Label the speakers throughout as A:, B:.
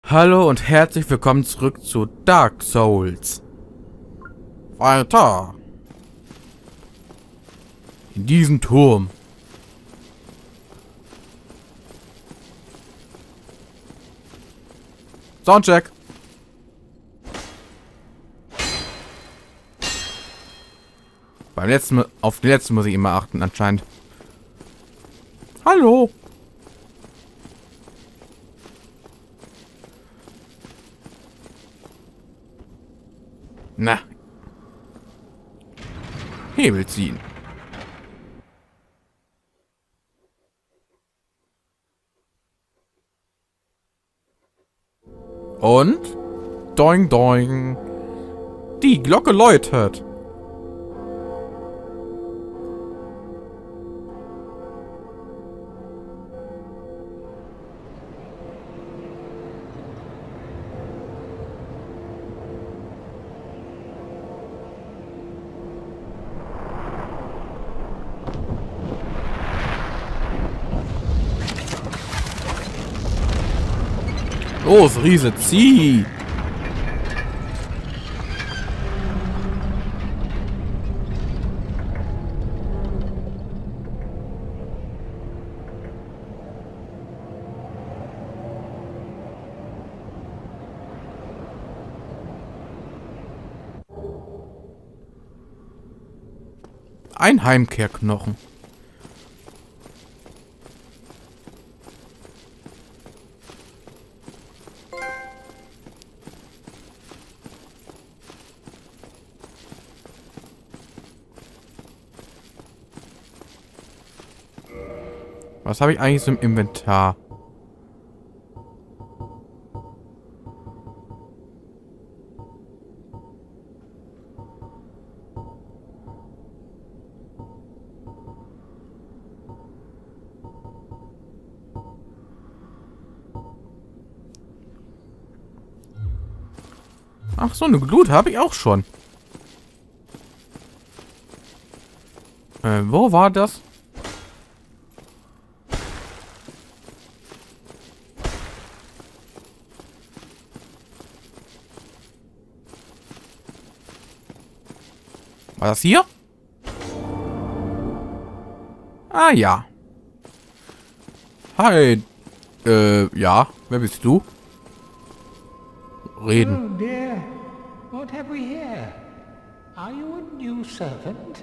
A: Hallo und herzlich willkommen zurück zu Dark Souls. Weiter. In diesem Turm. Soundcheck. Auf den letzten muss ich immer achten, anscheinend. Hallo. Na. Hebel ziehen. Und? Doing doing. Die Glocke läutet. Los, Riese, zieh! Ein Heimkehrknochen. Was habe ich eigentlich so im Inventar? Ach so, eine Glut habe ich auch schon. Wo war das? War das hier? Ah, ja. Hi. Ja. Wer bist du? Reden.
B: Oh dear, what have we here? Are you a new servant?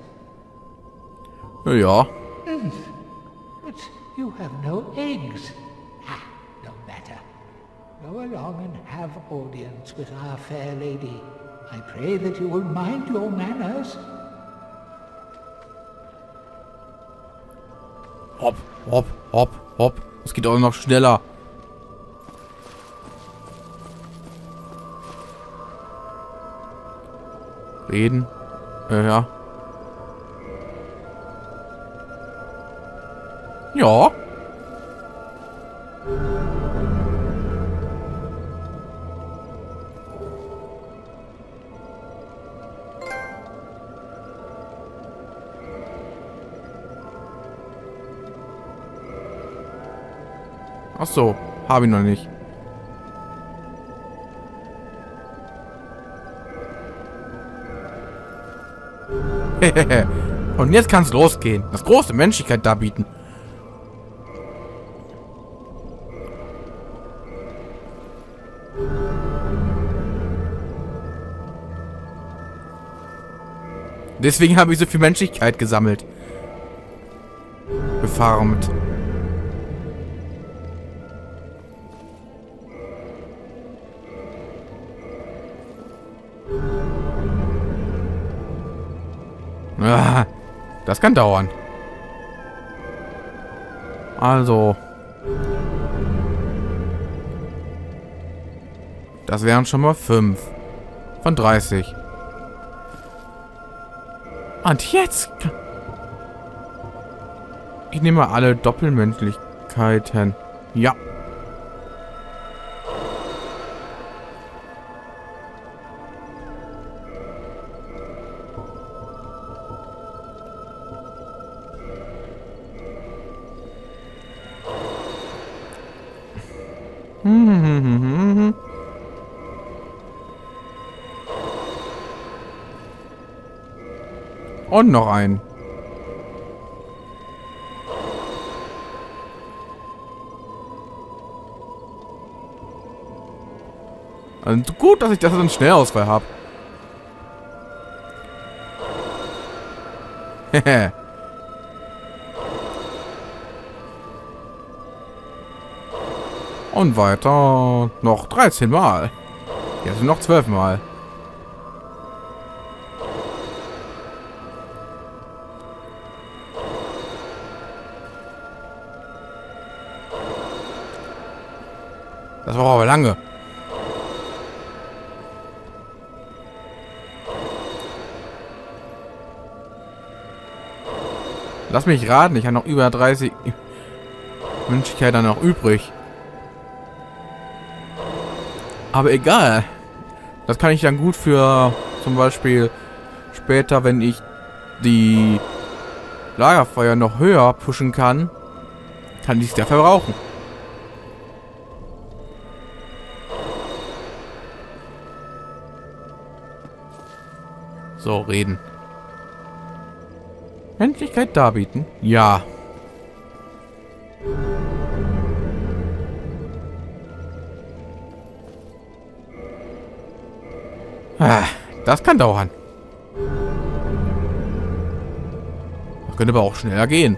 A: Ja.
B: But you have no eggs. Ah, no matter. Go along and have audience with our fair lady. I pray that you will mind your manners.
A: Hopp, hopp, hopp, hopp. Es geht auch noch schneller. Reden. Ja. Ja. Ach so, habe ich noch nicht. Und jetzt kann es losgehen. Das große Menschlichkeit darbieten. Deswegen habe ich so viel Menschlichkeit gesammelt. Gefarmt. Ah, das kann dauern. Also. Das wären schon mal 5 von 30. Und jetzt... Ich nehme alle Doppelmenschlichkeiten. Ja. Und noch einen. Also gut, dass ich das in Schnellausfall habe. Hehe. Und weiter. Noch 13 Mal. Jetzt sind noch 12 Mal. Das war aber lange. Lass mich raten, ich habe noch über 30 Möglichkeiten noch übrig. Aber egal. Das kann ich dann gut für zum Beispiel später, wenn ich die Lagerfeuer noch höher pushen kann ich es ja verbrauchen. So, reden. Menschlichkeit darbieten? Ja. Das kann dauern. Das könnte aber auch schneller gehen.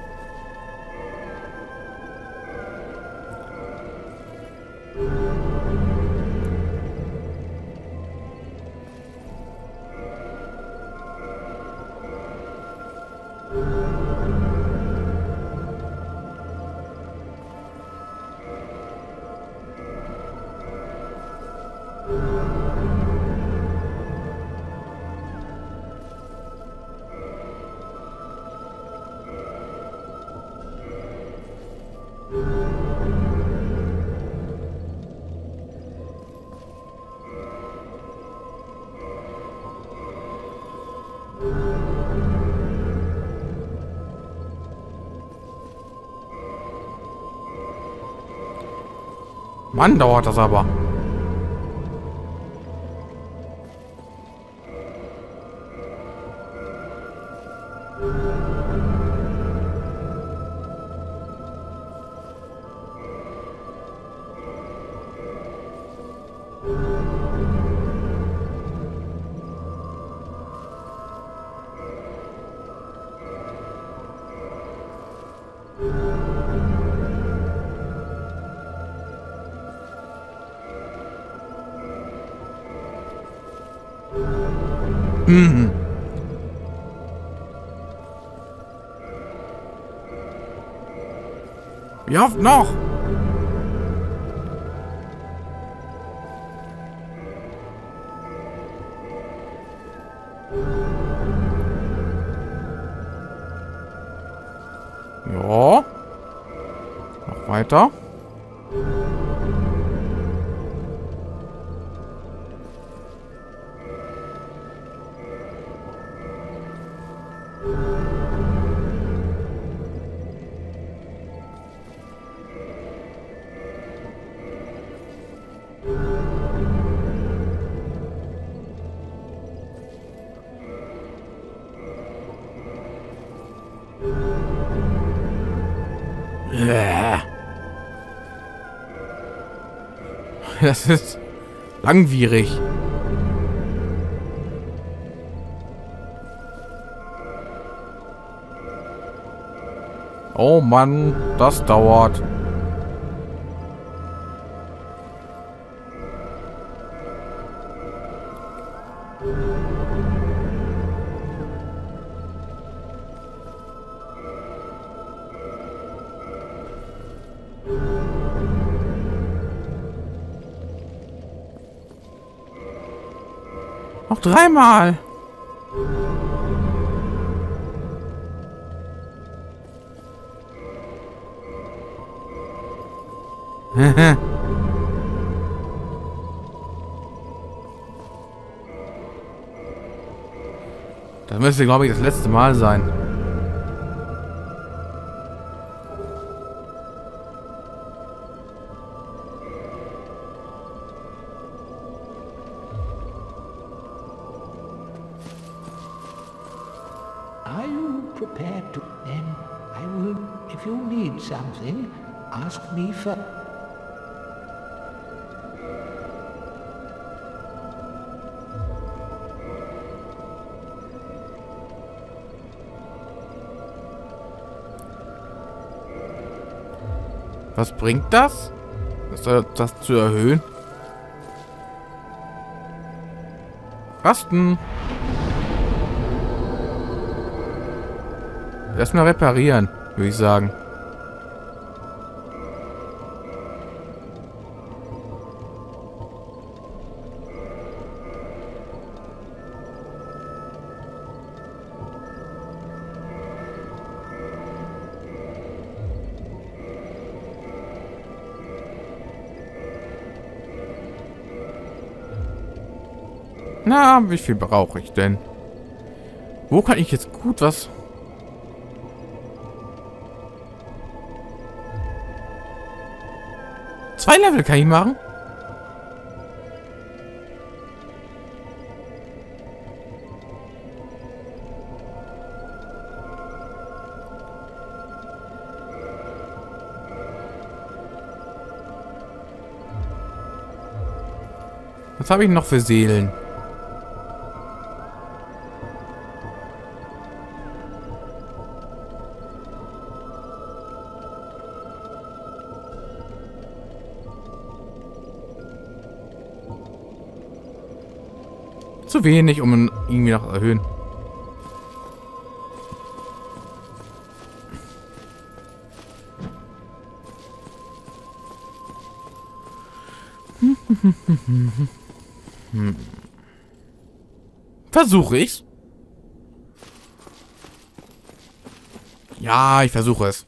A: Mann, dauert das aber. Mhm. Wie oft noch? Ja. Noch weiter. Das ist langwierig. Oh Mann, das dauert. Noch dreimal. Das müsste, glaube ich, das letzte Mal sein.
B: prepared to. Then I will, if you need something, ask me first.
A: Was bringt das? Das zu erhöhen? Rasten. Erstmal reparieren, würde ich sagen. Na, wie viel brauche ich denn? Wo kann ich jetzt gut was... Zwei Level kann ich machen? Was habe ich noch für Seelen? Zu wenig, um ihn irgendwie noch zu erhöhen. Versuche ich's. Ja, ich versuche es.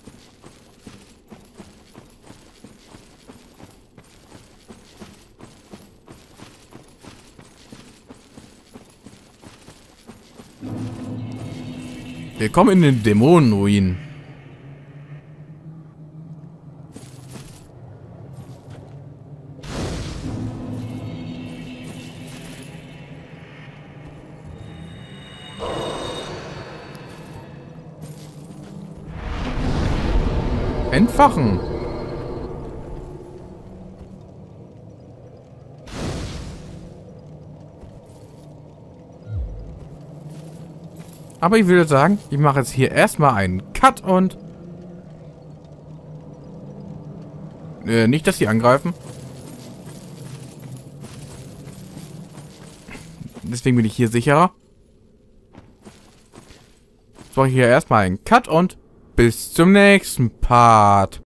A: Willkommen in den Dämonenruinen. Entfachen. Aber ich würde sagen, ich mache jetzt hier erstmal einen Cut und... nicht, dass sie angreifen. Deswegen bin ich hier sicherer. Jetzt mache ich hier erstmal einen Cut und bis zum nächsten Part.